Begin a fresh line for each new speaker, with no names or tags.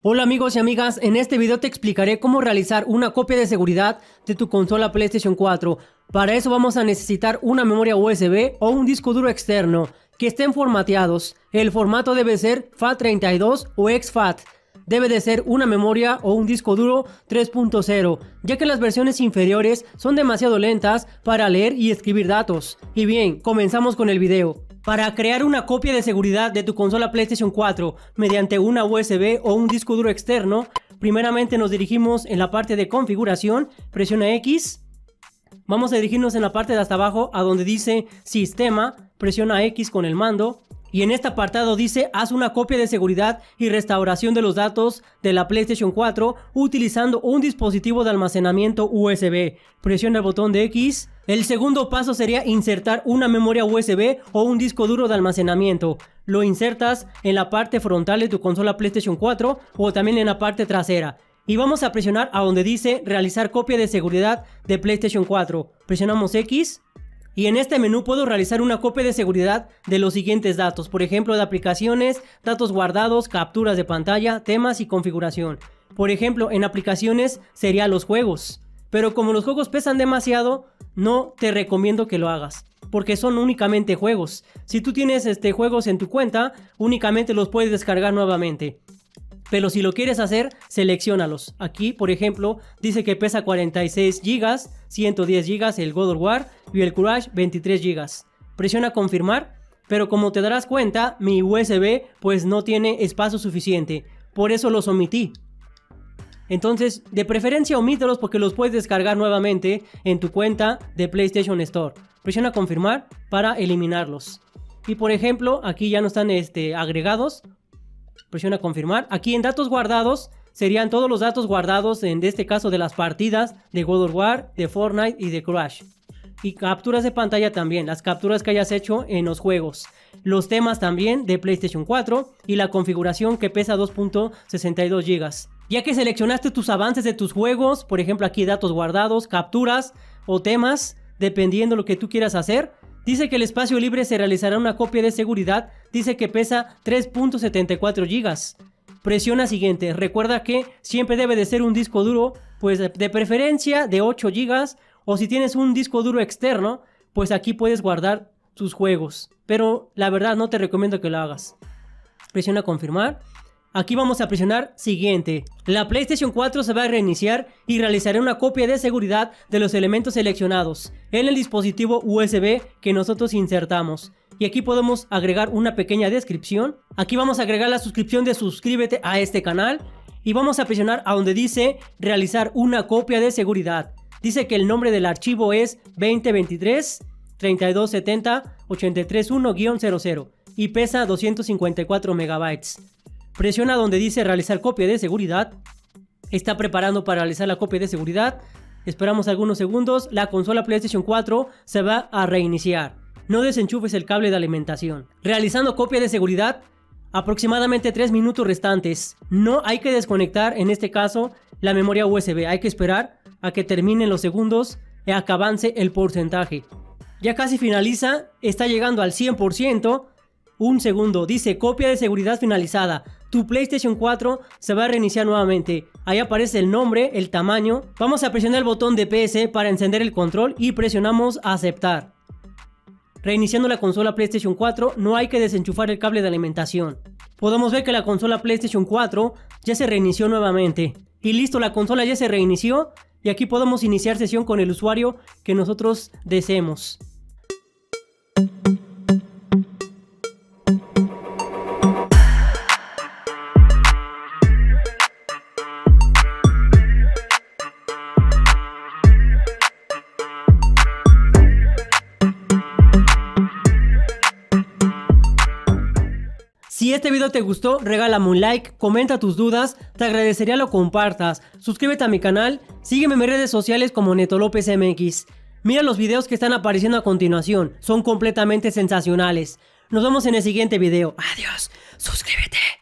Hola amigos y amigas, en este video te explicaré cómo realizar una copia de seguridad de tu consola PlayStation 4. Para eso vamos a necesitar una memoria USB o un disco duro externo que estén formateados. El formato debe ser FAT32 o exFAT. Debe de ser una memoria o un disco duro 3.0, ya que las versiones inferiores son demasiado lentas para leer y escribir datos. Y bien, comenzamos con el video. Para crear una copia de seguridad de tu consola PlayStation 4 mediante una USB o un disco duro externo, primeramente nos dirigimos en la parte de configuración, presiona X. Vamos a dirigirnos en la parte de hasta abajo a donde dice Sistema, presiona X con el mando. Y en este apartado dice, haz una copia de seguridad y restauración de los datos de la PlayStation 4 utilizando un dispositivo de almacenamiento USB. Presiona el botón de X. El segundo paso sería insertar una memoria USB o un disco duro de almacenamiento. Lo insertas en la parte frontal de tu consola PlayStation 4 o también en la parte trasera. Y vamos a presionar a donde dice realizar copia de seguridad de PlayStation 4. Presionamos X. Y en este menú puedo realizar una copia de seguridad de los siguientes datos, por ejemplo de aplicaciones, datos guardados, capturas de pantalla, temas y configuración. Por ejemplo, en aplicaciones serían los juegos, pero como los juegos pesan demasiado, no te recomiendo que lo hagas, porque son únicamente juegos. Si tú tienes juegos en tu cuenta, únicamente los puedes descargar nuevamente. Pero si lo quieres hacer, selecciónalos. Aquí, por ejemplo, dice que pesa 46 GB, 110 GB el God of War y el Courage 23 GB. Presiona confirmar, pero como te darás cuenta, mi USB pues no tiene espacio suficiente. Por eso los omití. Entonces, de preferencia omítelos porque los puedes descargar nuevamente en tu cuenta de PlayStation Store. Presiona confirmar para eliminarlos. Y por ejemplo, aquí ya no están agregados. Presiona confirmar. Aquí en datos guardados serían todos los datos guardados en este caso de las partidas de God of War, de Fortnite y de Crash. Y capturas de pantalla también, las capturas que hayas hecho en los juegos. Los temas también de PlayStation 4 y la configuración que pesa 2.62 GB. Ya que seleccionaste tus avances de tus juegos, por ejemplo aquí datos guardados, capturas o temas, dependiendo lo que tú quieras hacer. Dice que el espacio libre se realizará una copia de seguridad, dice que pesa 3.74 GB. Presiona siguiente, recuerda que siempre debe de ser un disco duro, pues de preferencia de 8 GB, o si tienes un disco duro externo, pues aquí puedes guardar tus juegos, pero la verdad no te recomiendo que lo hagas. Presiona confirmar. Aquí vamos a presionar siguiente. La PlayStation 4 se va a reiniciar y realizaré una copia de seguridad de los elementos seleccionados en el dispositivo USB que nosotros insertamos. Y aquí podemos agregar una pequeña descripción. Aquí vamos a agregar la suscripción de suscríbete a este canal. Y vamos a presionar a donde dice realizar una copia de seguridad. Dice que el nombre del archivo es 2023 3270 831-00 y pesa 254 MB. Presiona donde dice realizar copia de seguridad. Está preparando para realizar la copia de seguridad. Esperamos algunos segundos. La consola PlayStation 4 se va a reiniciar. No desenchufes el cable de alimentación. Realizando copia de seguridad. Aproximadamente 3 minutos restantes. No hay que desconectar en este caso la memoria USB. Hay que esperar a que terminen los segundos y a que avance el porcentaje. Ya casi finaliza. Está llegando al 100%. Un segundo, dice copia de seguridad finalizada. Tu PlayStation 4 se va a reiniciar nuevamente. Ahí aparece el nombre, el tamaño. Vamos a presionar el botón de PS para encender el control y presionamos aceptar. Reiniciando la consola PlayStation 4, no hay que desenchufar el cable de alimentación. Podemos ver que la consola PlayStation 4 ya se reinició nuevamente. Y listo, la consola ya se reinició. Y aquí podemos iniciar sesión con el usuario que nosotros deseemos. Si este video te gustó, regálame un like, comenta tus dudas, te agradecería lo compartas, suscríbete a mi canal, sígueme en mis redes sociales como Neto López MX. Mira los videos que están apareciendo a continuación, son completamente sensacionales. Nos vemos en el siguiente video. Adiós, suscríbete.